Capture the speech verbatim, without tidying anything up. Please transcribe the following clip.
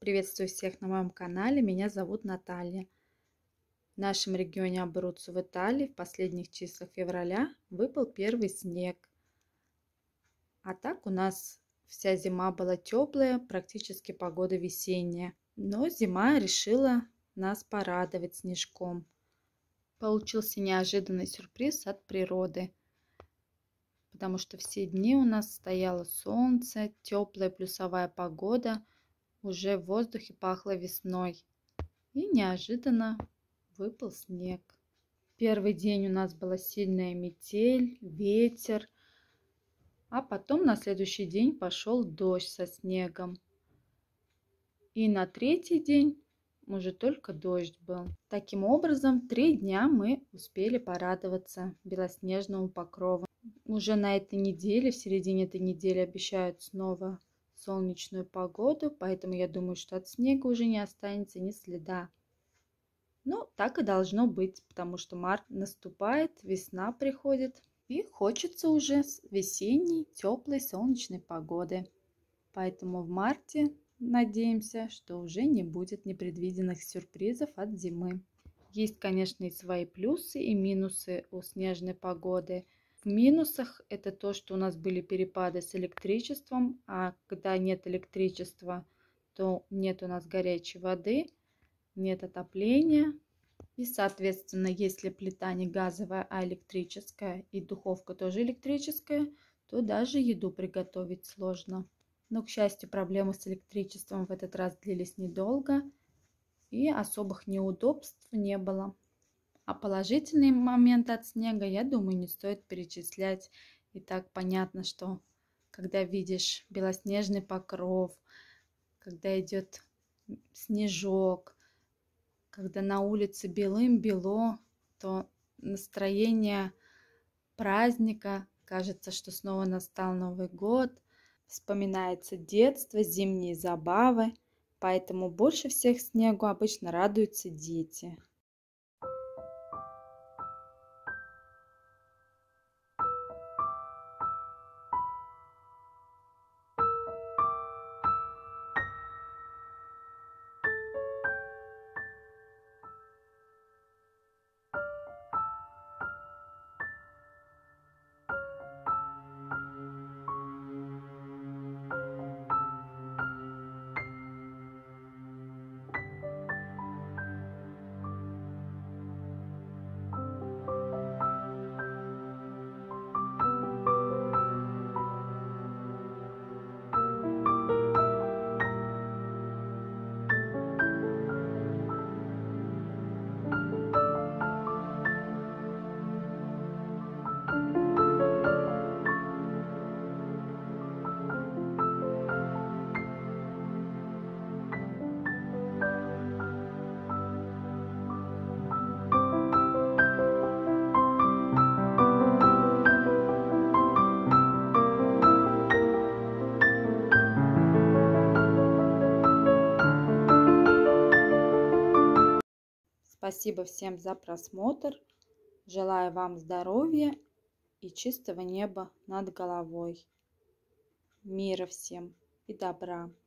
Приветствую всех на моем канале. Меня зовут Наталья. В нашем регионе Абруццо в Италии в последних числах февраля выпал первый снег. А так у нас вся зима была теплая, практически погода весенняя. Но зима решила нас порадовать снежком. Получился неожиданный сюрприз от природы. Потому что все дни у нас стояло солнце, теплая плюсовая погода. Уже в воздухе пахло весной. И неожиданно выпал снег. Первый день у нас была сильная метель, ветер. А потом на следующий день пошел дождь со снегом. И на третий день уже только дождь был. Таким образом, три дня мы успели порадоваться белоснежному покрову. Уже на этой неделе, в середине этой недели обещают снова солнечную погоду, поэтому я думаю, что от снега уже не останется ни следа. Ну, так и должно быть, потому что март наступает, весна приходит, и хочется уже весенней, теплой, солнечной погоды. Поэтому в марте надеемся, что уже не будет непредвиденных сюрпризов от зимы. Есть, конечно, и свои плюсы и минусы у снежной погоды. В минусах это то, что у нас были перепады с электричеством, а когда нет электричества, то нет у нас горячей воды, нет отопления. И, соответственно, если плита не газовая, а электрическая, и духовка тоже электрическая, то даже еду приготовить сложно. Но, к счастью, проблемы с электричеством в этот раз длились недолго, и особых неудобств не было. А положительные моменты от снега, я думаю, не стоит перечислять. И так понятно, что когда видишь белоснежный покров, когда идет снежок, когда на улице белым-бело, то настроение праздника, кажется, что снова настал Новый год, вспоминается детство, зимние забавы, поэтому больше всех снегу обычно радуются дети. Спасибо всем за просмотр. Желаю вам здоровья и чистого неба над головой. Мира всем и добра.